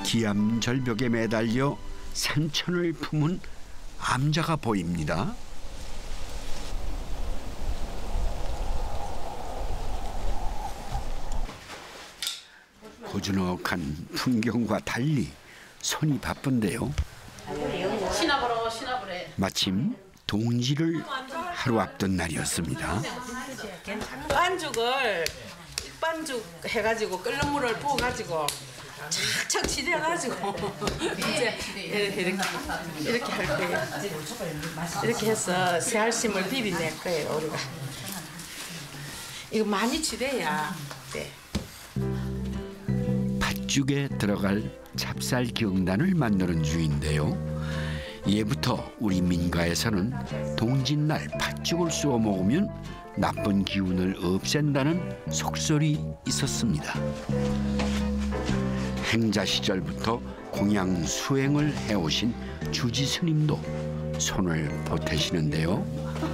기암절벽에 매달려 산천을 품은 암자가 보입니다. 고즈넉한 풍경과 달리 손이 바쁜데요. 마침 동지를 하루 앞둔 날이었습니다. 반죽 해가지고 끓는 물을 부어가지고 착착 지대가지고 이제 이렇게 할 거예요. 이렇게 해서 새알심을 비벼낼 거예요, 우리가. 이거 많이 지대야 돼. 팥죽에 들어갈 찹쌀 경단을 만드는 중인데요. 예부터 우리 민가에서는 동짓날 팥죽을 쏘아 먹으면 나쁜 기운을 없앤다는 속설이 있었습니다. 행자 시절부터 공양 수행을 해오신 주지 스님도 손을 보태시는데요.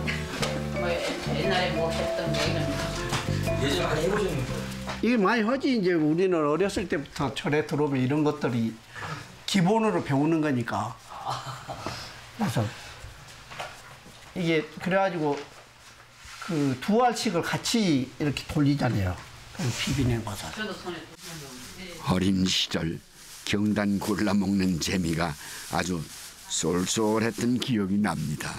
옛날에 뭐 했던 거 예전에 많이 해보셨는데? 이게 많이 하지. 이제 우리는 어렸을 때부터 절에 들어오면 이런 것들이 기본으로 배우는 거니까. 그래서 이게 그래가지고 그 두 알씩을 같이 이렇게 돌리잖아요. 그럼 비비는 것을. 어린 시절 경단 골라 먹는 재미가 아주 쏠쏠했던 기억이 납니다.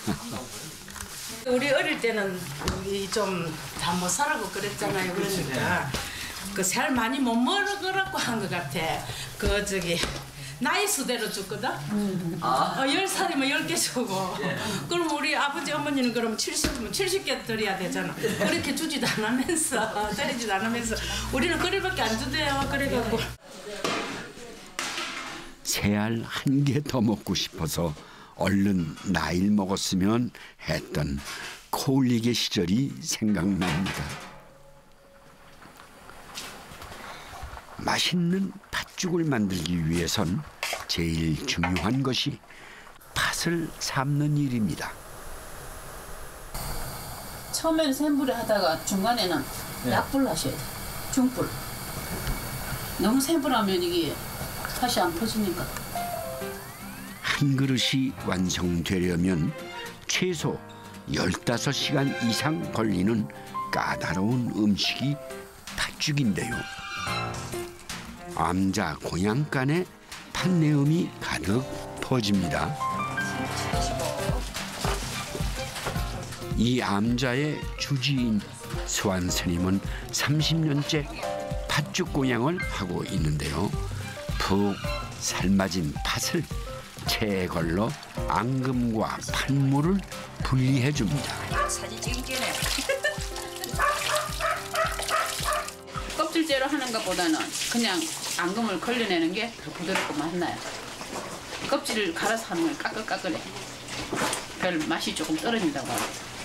우리 어릴 때는 우리 좀 다 못 살고 그랬잖아요. 그러니까 그 살 많이 못 먹으라고 한 것 같아. 그 저기 나이 수대로 줬거든. 10살이면 10개 주고. 그럼 우리 아버지 어머니는 그럼 70이면 70개 드려야 되잖아. 그렇게 주지도 않으면서 때리지도 않으면서 우리는 그리밖에 안 주대요. 그래갖고 새알 한 개 더 먹고 싶어서 얼른 나이를 먹었으면 했던 코울리게 시절이 생각납니다. 맛있는 팥죽을 만들기 위해선 제일 중요한 것이 팥을 삶는 일입니다. 처음에는 센 불에 하다가 중간에는 약불 하셔야 돼. 중불. 너무 센 불 하면 이게 팥이 안 퍼지니까. 한 그릇이 완성되려면 최소 15시간 이상 걸리는 까다로운 음식이 팥죽인데요. 암자 공양간에 팥내음이 가득 퍼집니다. 이 암자의 주지인 수완 스님은 30년째 팥죽 공양을 하고 있는데요. 푹 삶아진 팥을 체에 걸러 앙금과 팥물을 분리해 줍니다. 사진 찍기네. 껍질째로 하는 것보다는 그냥 앙금을 걸려내는 게 더 부드럽고 맛나요. 껍질을 갈아서 하는 건 까끌까끌해. 별 맛이 조금 떨어진다고 하죠.